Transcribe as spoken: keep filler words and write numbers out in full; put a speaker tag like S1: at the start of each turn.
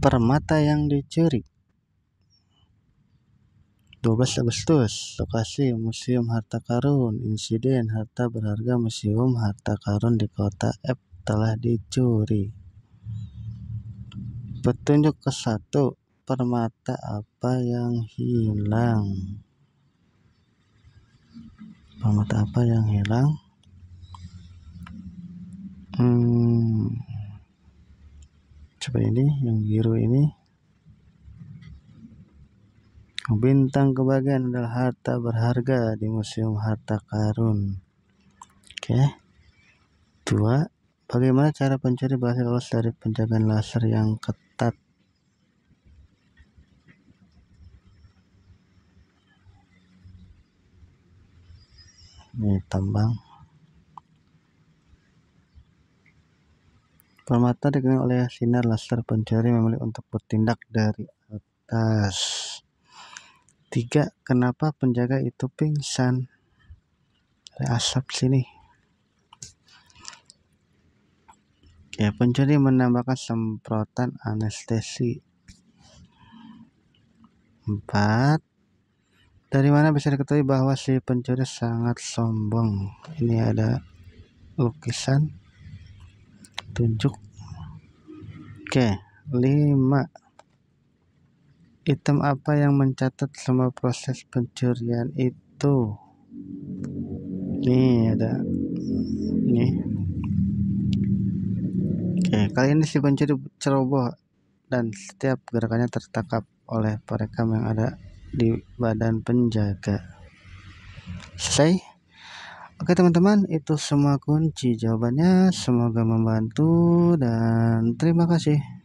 S1: Permata yang dicuri. dua belas Agustus, lokasi Museum Harta Karun. Insiden harta berharga Museum Harta Karun di kota F telah dicuri. Petunjuk ke satu, permata apa yang hilang? Permata apa yang hilang? Hmm, coba ini yang biru ini. Bintang kebagian adalah harta berharga di Museum Harta Karun. Oke. Dua, bagaimana cara pencuri berhasil lolos dari penjagaan laser yang ketat? Ini tambang. Permata dikenal oleh sinar laser, pencuri memilih untuk bertindak dari atas. Tiga, kenapa penjaga itu pingsan? Ada asap sini. Oke, pencuri menambahkan semprotan anestesi. Empat, dari mana bisa diketahui bahwa si pencuri sangat sombong? Ini ada lukisan tunjuk. Oke. Lima, item apa yang mencatat semua proses pencurian itu? Nih ada nih. Oke, kali ini si pencuri ceroboh dan setiap gerakannya tertangkap oleh perekam yang ada di badan penjaga. Selesai. Oke teman-teman, itu semua kunci jawabannya. Semoga membantu dan terima kasih.